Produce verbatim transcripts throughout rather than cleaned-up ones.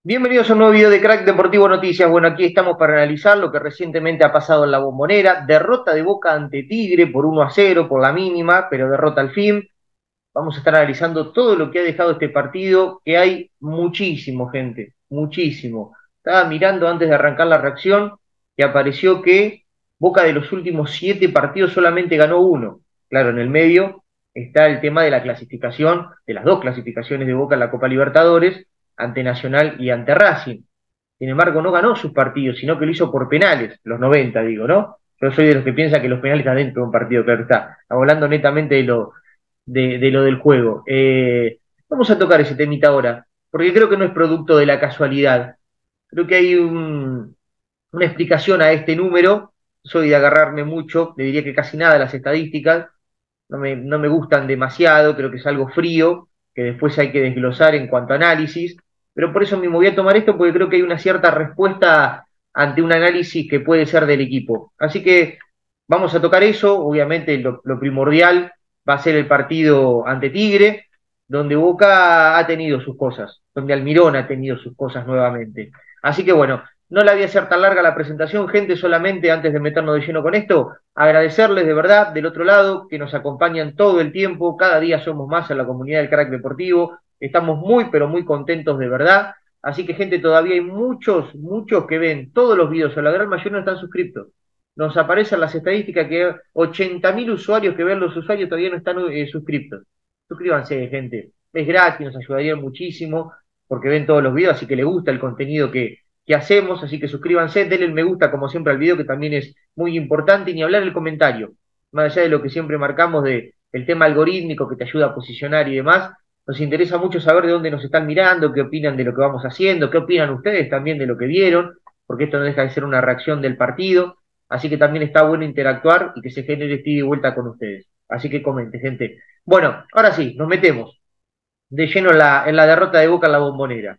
Bienvenidos a un nuevo video de Crack Deportivo Noticias. Bueno, aquí estamos para analizar lo que recientemente ha pasado en la Bombonera. Derrota de Boca ante Tigre por uno a cero, por la mínima, pero derrota al fin. Vamos a estar analizando todo lo que ha dejado este partido, que hay muchísimo, gente, muchísimo. Estaba mirando antes de arrancar la reacción y apareció que Boca de los últimos siete partidos solamente ganó uno. Claro, en el medio está el tema de la clasificación, de las dos clasificaciones de Boca en la Copa Libertadores, ante Nacional y ante Racing. Sin embargo, no ganó sus partidos, sino que lo hizo por penales, los noventa, digo, ¿no? Yo soy de los que piensa que los penales están dentro de un partido, claro está. Estamos hablando netamente de lo, de, de lo del juego. Eh, vamos a tocar ese temita ahora, porque creo que no es producto de la casualidad. Creo que hay un, una explicación a este número. Soy de agarrarme mucho, le diría que casi nada a las estadísticas, no me, no me gustan demasiado, creo que es algo frío, que después hay que desglosar en cuanto a análisis, pero por eso mismo voy a tomar esto porque creo que hay una cierta respuesta ante un análisis que puede ser del equipo. Así que vamos a tocar eso, obviamente lo, lo primordial va a ser el partido ante Tigre, donde Boca ha tenido sus cosas, donde Almirón ha tenido sus cosas nuevamente. Así que bueno, no la voy a hacer tan larga la presentación, gente, solamente antes de meternos de lleno con esto, agradecerles de verdad del otro lado que nos acompañan todo el tiempo, cada día somos más en la comunidad del Crack Deportivo, estamos muy pero muy contentos de verdad, así que gente, todavía hay muchos, muchos que ven todos los videos, o la gran mayoría no están suscriptos. Nos aparecen las estadísticas que ochenta mil usuarios que ven los usuarios todavía no están eh, suscriptos. Suscríbanse, gente, es gratis, nos ayudaría muchísimo porque ven todos los videos, así que les gusta el contenido que, que hacemos, así que suscríbanse, denle el me gusta como siempre al video, que también es muy importante, y ni hablar el comentario, más allá de lo que siempre marcamos de el tema algorítmico que te ayuda a posicionar y demás, nos interesa mucho saber de dónde nos están mirando, qué opinan de lo que vamos haciendo, qué opinan ustedes también de lo que vieron, porque esto no deja de ser una reacción del partido, así que también está bueno interactuar y que se genere este ida y vuelta con ustedes. Así que comente, gente. Bueno, ahora sí, nos metemos de lleno en la, en la derrota de Boca en la Bombonera.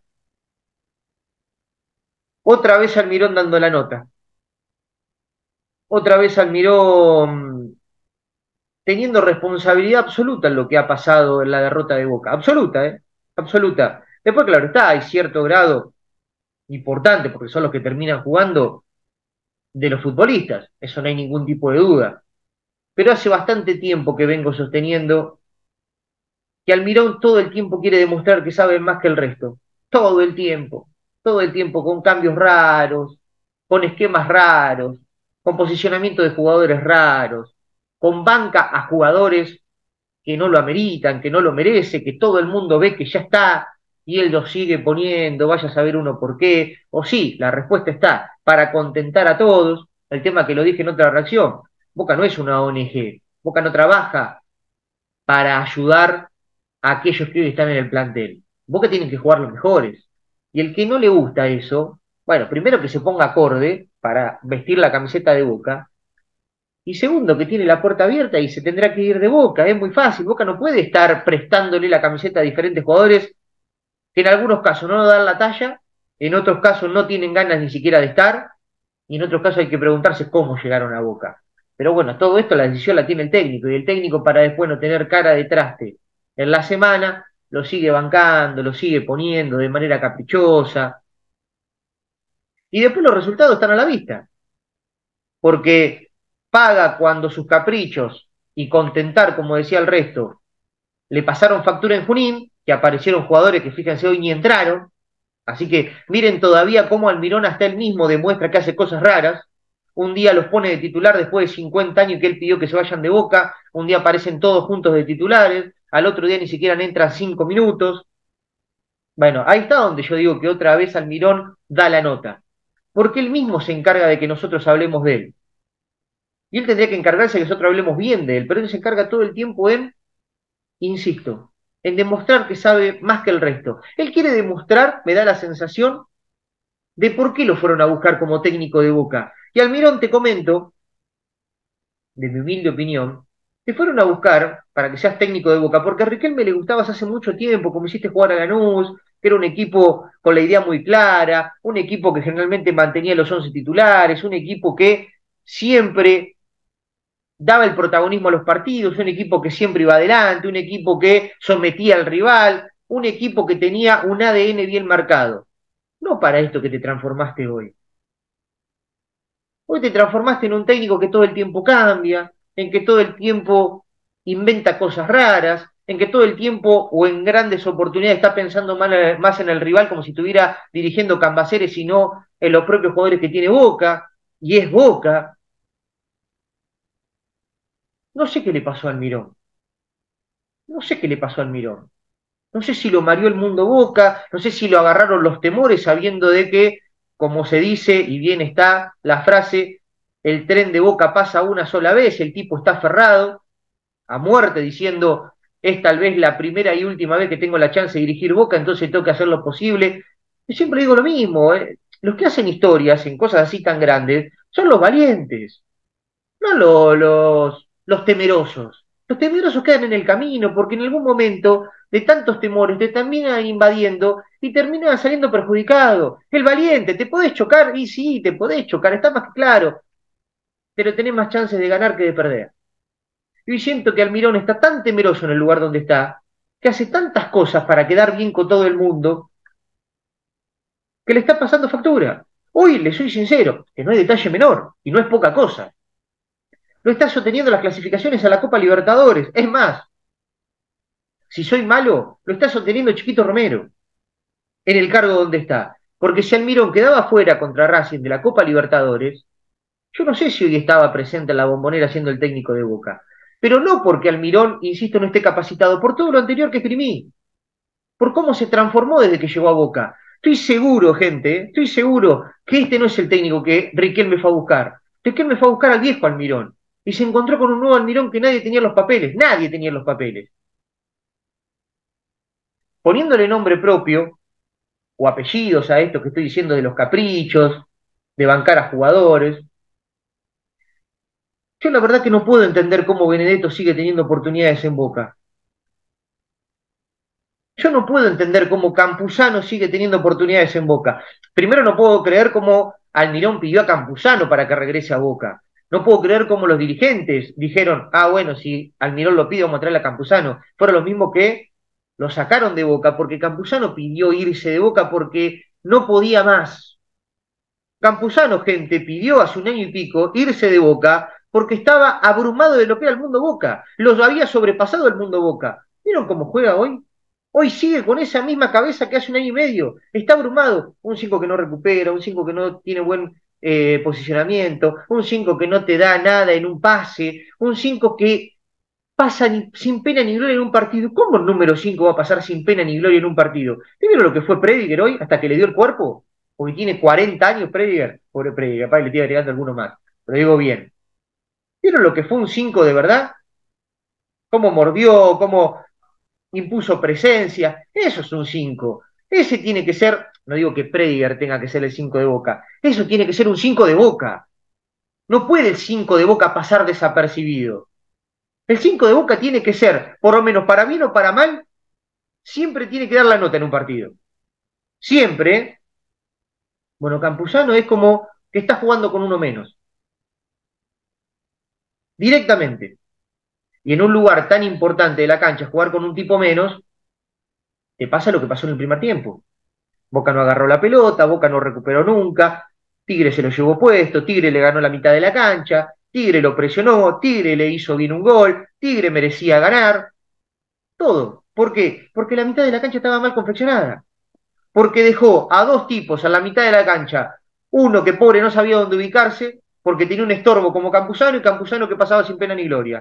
Otra vez Almirón dando la nota. Otra vez Almirón teniendo responsabilidad absoluta en lo que ha pasado en la derrota de Boca. Absoluta, ¿eh? Absoluta. Después, claro, está, hay cierto grado importante, porque son los que terminan jugando, de los futbolistas. Eso no hay ningún tipo de duda. Pero hace bastante tiempo que vengo sosteniendo que Almirón todo el tiempo quiere demostrar que sabe más que el resto. Todo el tiempo. Todo el tiempo con cambios raros, con esquemas raros, con posicionamiento de jugadores raros, con banca a jugadores que no lo ameritan, que no lo merece, que todo el mundo ve que ya está y él lo sigue poniendo, vaya a saber uno por qué. O sí, la respuesta está para contentar a todos. El tema que lo dije en otra reacción, Boca no es una O N G, Boca no trabaja para ayudar a aquellos que hoy están en el plantel. Boca tienen que jugar los mejores. Y el que no le gusta eso, bueno, primero que se ponga acorde para vestir la camiseta de Boca, y segundo, que tiene la puerta abierta y se tendrá que ir de Boca. Es muy fácil. Boca no puede estar prestándole la camiseta a diferentes jugadores que en algunos casos no dan la talla, en otros casos no tienen ganas ni siquiera de estar, y en otros casos hay que preguntarse cómo llegaron a Boca. Pero bueno, todo esto la decisión la tiene el técnico, y el técnico, para después no tener cara de traste en la semana, lo sigue bancando, lo sigue poniendo de manera caprichosa, y después los resultados están a la vista, porque paga cuando sus caprichos y contentar, como decía el resto, le pasaron factura en Junín, que aparecieron jugadores que fíjense hoy ni entraron, así que miren todavía cómo Almirón hasta él mismo demuestra que hace cosas raras, un día los pone de titular después de cincuenta años que él pidió que se vayan de Boca, un día aparecen todos juntos de titulares, al otro día ni siquiera entran cinco minutos, bueno, ahí está donde yo digo que otra vez Almirón da la nota, porque él mismo se encarga de que nosotros hablemos de él, y él tendría que encargarse de que nosotros hablemos bien de él, pero él se encarga todo el tiempo en, insisto, en demostrar que sabe más que el resto. Él quiere demostrar, me da la sensación, de por qué lo fueron a buscar como técnico de Boca. Y Almirón, te comento, de mi humilde opinión, te fueron a buscar para que seas técnico de Boca, porque a Riquelme le gustabas hace mucho tiempo, como hiciste jugar a Lanús, que era un equipo con la idea muy clara, un equipo que generalmente mantenía los once titulares, un equipo que siempre daba el protagonismo a los partidos, un equipo que siempre iba adelante, un equipo que sometía al rival, un equipo que tenía un A D N bien marcado. no para esto que te transformaste hoy. Hoy te transformaste en un técnico que todo el tiempo cambia, en que todo el tiempo inventa cosas raras, en que todo el tiempo o en grandes oportunidades está pensando más en el rival como si estuviera dirigiendo Cambaceres y no en los propios jugadores que tiene Boca, y es Boca. No sé qué le pasó al Mirón, no sé qué le pasó al Mirón. No sé si lo mareó el mundo Boca, no sé si lo agarraron los temores sabiendo de que, como se dice, y bien está la frase, el tren de Boca pasa una sola vez, el tipo está aferrado a muerte diciendo, es tal vez la primera y última vez que tengo la chance de dirigir Boca, entonces tengo que hacer lo posible. Yo siempre digo lo mismo, ¿eh? Los que hacen historias en cosas así tan grandes son los valientes, no lo- los, los temerosos. Los temerosos quedan en el camino porque en algún momento de tantos temores te terminan invadiendo y terminan saliendo perjudicado. El valiente, te podés chocar, y sí, te podés chocar, está más que claro, pero tenés más chances de ganar que de perder. Y siento que Almirón está tan temeroso en el lugar donde está, que hace tantas cosas para quedar bien con todo el mundo, que le está pasando factura. Hoy, le soy sincero, que no hay detalle menor, y no es poca cosa. No está sosteniendo las clasificaciones a la Copa Libertadores. Es más, si soy malo, lo está sosteniendo Chiquito Romero en el cargo donde está. Porque si Almirón quedaba fuera contra Racing de la Copa Libertadores, yo no sé si hoy estaba presente en la Bombonera siendo el técnico de Boca. Pero no porque Almirón, insisto, no esté capacitado, por todo lo anterior que escribí, por cómo se transformó desde que llegó a Boca. Estoy seguro, gente, ¿eh? Estoy seguro que este no es el técnico que Riquelme fue a buscar. Riquelme fue a buscar al viejo Almirón y se encontró con un nuevo Almirón que nadie tenía en los papeles, nadie tenía en los papeles. Poniéndole nombre propio o apellidos a esto que estoy diciendo de los caprichos, de bancar a jugadores. Yo la verdad que no puedo entender cómo Benedetto sigue teniendo oportunidades en Boca. Yo no puedo entender cómo Campuzano sigue teniendo oportunidades en Boca. Primero no puedo creer cómo Almirón pidió a Campuzano para que regrese a Boca. No puedo creer cómo los dirigentes dijeron, ah, bueno, si Almirón lo pide, vamos a traerle a Campuzano. Fueron los mismos que lo sacaron de Boca porque Campuzano pidió irse de Boca porque no podía más. Campuzano, gente, pidió hace un año y pico irse de Boca porque estaba abrumado de lo que era el mundo Boca. Los había sobrepasado el mundo Boca. ¿Vieron cómo juega hoy? Hoy sigue con esa misma cabeza que hace un año y medio. Está abrumado. Un cinco que no recupera, un cinco que no tiene buen eh, posicionamiento, un cinco que no te da nada en un pase, un cinco que pasa ni- sin pena ni gloria en un partido. ¿Cómo el número cinco va a pasar sin pena ni gloria en un partido? ¿Vieron lo que fue Prediger hoy hasta que le dio el cuerpo? Porque tiene cuarenta años Prediger. Pobre Prediger, capaz le estoy agregando alguno más. Pero digo bien. ¿Vieron lo que fue un cinco de verdad? ¿Cómo mordió? ¿Cómo impuso presencia? Eso es un cinco. Ese tiene que ser, no digo que Prediger tenga que ser el cinco de Boca, eso tiene que ser un cinco de Boca. No puede el cinco de Boca pasar desapercibido. El cinco de Boca tiene que ser, por lo menos para bien o para mal, siempre tiene que dar la nota en un partido. Siempre, ¿eh? Bueno, Campuzano es como que está jugando con uno menos, directamente. Y en un lugar tan importante de la cancha, jugar con un tipo menos, te pasa lo que pasó en el primer tiempo. Boca no agarró la pelota, Boca no recuperó nunca, Tigre se lo llevó puesto, Tigre le ganó la mitad de la cancha, Tigre lo presionó, Tigre le hizo bien un gol, Tigre merecía ganar, todo. ¿Por qué? Porque la mitad de la cancha estaba mal confeccionada. Porque dejó a dos tipos a la mitad de la cancha, uno que pobre no sabía dónde ubicarse, porque tenía un estorbo como Campuzano y Campuzano que pasaba sin pena ni gloria.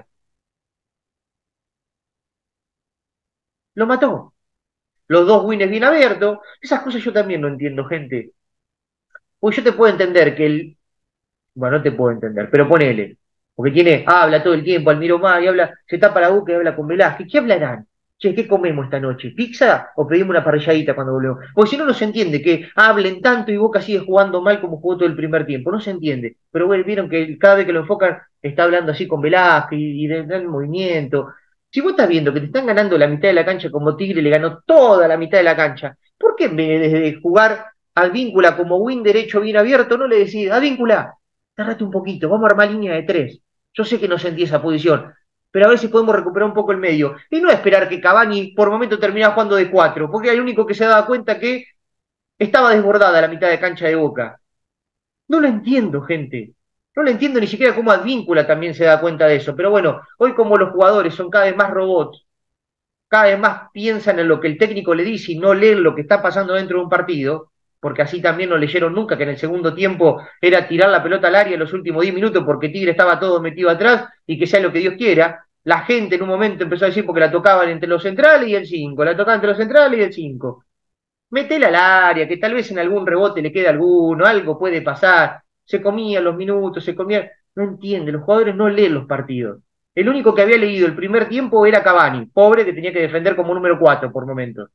Lo mató. Los dos wins bien abiertos. Esas cosas yo también no entiendo, gente. Pues yo te puedo entender que el, bueno, no te puedo entender, pero ponele. Porque tiene, habla todo el tiempo, Almiro más, y habla, se tapa la boca y habla con Velázquez. ¿Qué hablarán? Che, ¿qué comemos esta noche? ¿Pizza o pedimos una parrilladita cuando volvemos? Porque si no, no se entiende que hablen tanto y Boca sigue jugando mal como jugó todo el primer tiempo. No se entiende. Pero bueno, vieron que cada vez que lo enfocan está hablando así con Velázquez y, y del movimiento. Si vos estás viendo que te están ganando la mitad de la cancha como Tigre le ganó toda la mitad de la cancha, ¿por qué en vez de jugar al víncula como win derecho bien abierto, no le decís, a víncula, tardate un poquito, vamos a armar línea de tres? Yo sé que no sentí esa posición, pero a ver si podemos recuperar un poco el medio. Y no esperar que Cavani por momento termine jugando de cuatro, porque es el único que se ha dado cuenta que Estaba desbordada la mitad de cancha de Boca. No lo entiendo, gente. No lo entiendo ni siquiera cómo Advíncula también se da cuenta de eso. Pero bueno, hoy como los jugadores son cada vez más robots, cada vez más piensan en lo que el técnico le dice y no leen lo que está pasando dentro de un partido, porque así también no leyeron nunca que en el segundo tiempo era tirar la pelota al área en los últimos diez minutos porque Tigre estaba todo metido atrás y que sea lo que Dios quiera. La gente en un momento empezó a decir porque la tocaban entre los centrales y el cinco, la tocaban entre los centrales y el cinco. Metela al área, que tal vez en algún rebote le quede alguno, algo puede pasar. Se comían los minutos, se comían. No entiende, los jugadores no leen los partidos. El único que había leído el primer tiempo era Cavani, pobre que tenía que defender como número cuatro por momentos.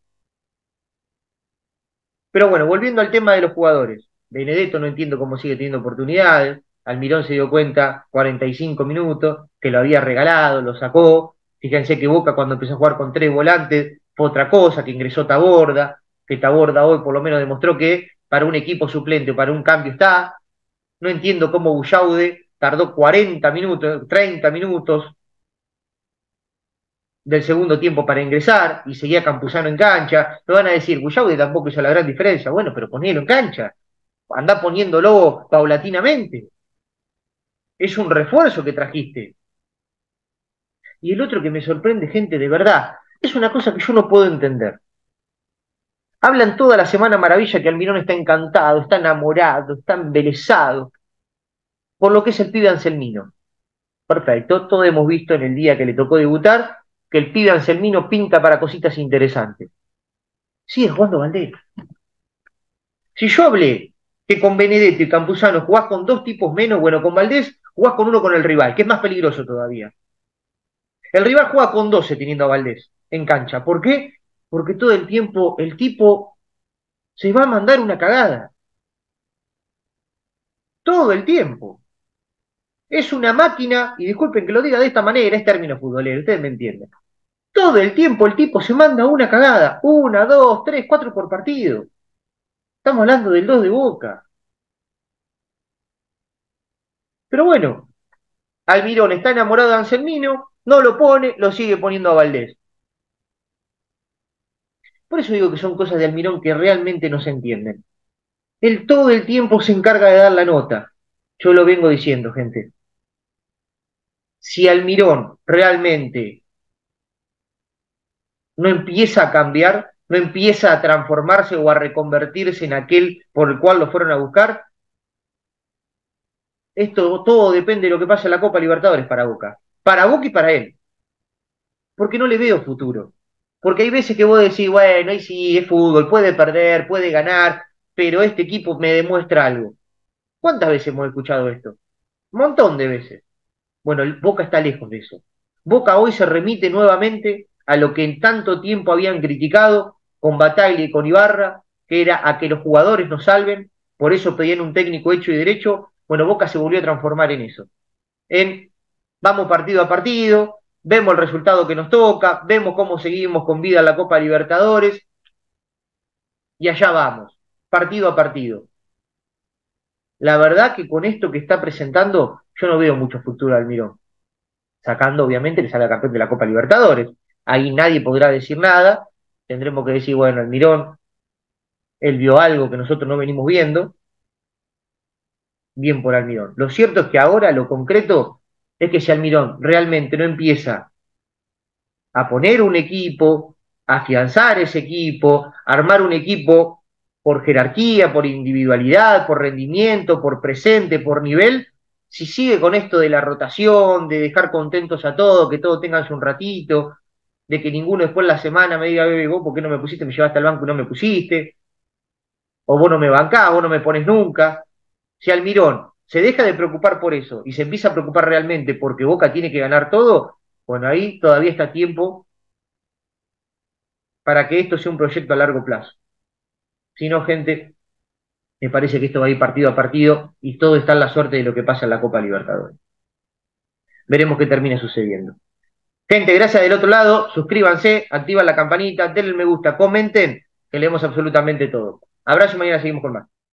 Pero bueno, volviendo al tema de los jugadores. Benedetto no entiendo cómo sigue teniendo oportunidades. Almirón se dio cuenta, cuarenta y cinco minutos, que lo había regalado, lo sacó. Fíjense que Boca cuando empezó a jugar con tres volantes fue otra cosa, que ingresó Taborda, que Taborda hoy por lo menos demostró que para un equipo suplente o para un cambio está. No entiendo cómo Bullaude tardó cuarenta minutos, treinta minutos del segundo tiempo para ingresar y seguía Campuzano en cancha. Me van a decir, Bullaude tampoco hizo la gran diferencia. Bueno, pero ponelo en cancha. Andá poniéndolo paulatinamente. Es un refuerzo que trajiste. Y el otro que me sorprende, gente, de verdad, es una cosa que yo no puedo entender. Hablan toda la semana maravilla que Almirón está encantado, está enamorado, está embelesado por lo que es el pibe Anselmino. Perfecto, todos hemos visto en el día que le tocó debutar que el pibe Anselmino pinta para cositas interesantes. Sigue jugando Valdés. Si yo hablé que con Benedetto y Campuzano jugás con dos tipos menos, bueno, con Valdés jugás con uno con el rival, que es más peligroso todavía. El rival juega con doce teniendo a Valdés en cancha. ¿Por qué? Porque todo el tiempo el tipo se va a mandar una cagada. Todo el tiempo. Es una máquina, y disculpen que lo diga de esta manera, es término futbolero, ustedes me entienden. Todo el tiempo el tipo se manda una cagada. Una, dos, tres, cuatro por partido. Estamos hablando del dos de Boca. Pero bueno, Almirón está enamorado de Anselmino, no lo pone, lo sigue poniendo a Valdés. Por eso digo que son cosas de Almirón que realmente no se entienden. Él todo el tiempo se encarga de dar la nota. Yo lo vengo diciendo, gente. Si Almirón realmente no empieza a cambiar, no empieza a transformarse o a reconvertirse en aquel por el cual lo fueron a buscar, esto todo depende de lo que pase en la Copa Libertadores para Boca. Para Boca y para él. Porque no le veo futuro. Porque hay veces que vos decís, bueno, ahí sí es fútbol, puede perder, puede ganar, pero este equipo me demuestra algo. ¿Cuántas veces hemos escuchado esto? Un montón de veces. Bueno, el Boca está lejos de eso. Boca hoy se remite nuevamente a lo que en tanto tiempo habían criticado con Bataglia y con Ibarra, que era a que los jugadores nos salven, por eso pedían un técnico hecho y derecho. Bueno, Boca se volvió a transformar en eso. En vamos partido a partido, vemos el resultado que nos toca, vemos cómo seguimos con vida en la Copa Libertadores, y allá vamos, partido a partido. La verdad que con esto que está presentando, yo no veo mucho futuro al Almirón, sacando obviamente que salga campeón de la Copa Libertadores. Ahí nadie podrá decir nada, tendremos que decir, bueno, Almirón, él vio algo que nosotros no venimos viendo, bien por Almirón. Lo cierto es que ahora lo concreto es que si Almirón realmente no empieza a poner un equipo, a afianzar ese equipo, armar un equipo por jerarquía, por individualidad, por rendimiento, por presente, por nivel, si sigue con esto de la rotación, de dejar contentos a todos, que todos tengan su ratito, de que ninguno después de la semana me diga, bebé, vos por qué no me pusiste, me llevaste al banco y no me pusiste, o vos no me bancás, vos no me pones nunca. Si Almirón se deja de preocupar por eso y se empieza a preocupar realmente porque Boca tiene que ganar todo, bueno, ahí todavía está a tiempo para que esto sea un proyecto a largo plazo. Si no, gente, me parece que esto va a ir partido a partido y todo está en la suerte de lo que pasa en la Copa Libertadores. Veremos qué termina sucediendo. Gente, gracias del otro lado, suscríbanse, activan la campanita, denle me gusta, comenten, que leemos absolutamente todo. Abrazo y mañana seguimos con más.